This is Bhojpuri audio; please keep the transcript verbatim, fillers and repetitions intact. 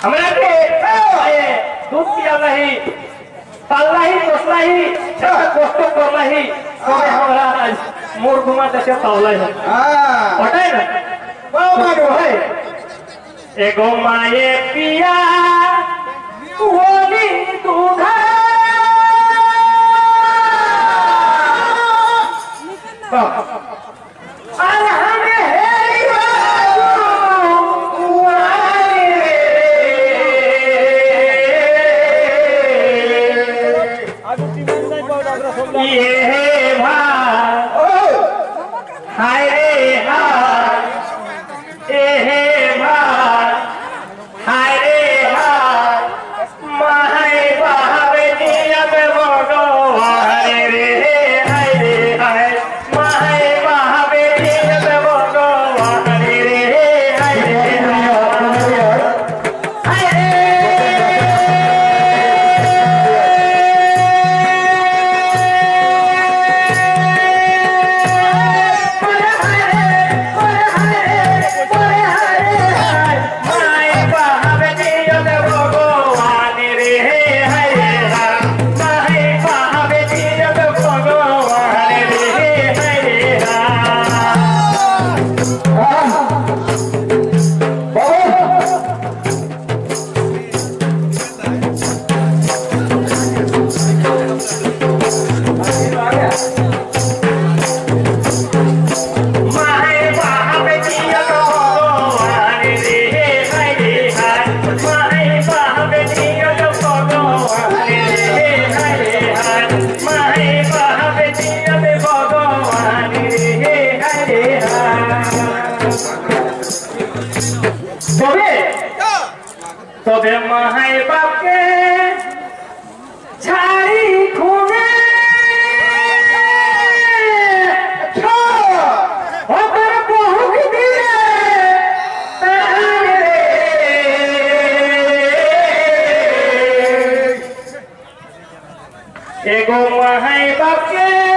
हमरा के दूध पिया नहीं पालना ही पोसना ही कष्ट करना ही तबे हमरा आज मोर घुमा देसे पावला है हां पटाई ना बाबा मारो है एगो माये पिया ओली दूध अरे हमें ये भाई हाय रे हाय ए भाई हाय रे हाय माय बाबे नियम बगो हाय रे हाय रे हाय माय बाबे नियम बगो हाय रे हाय रे हाय रे तबे माय बाप के झाड़ी खूने ओकर बहु दिए एगो माय बाप के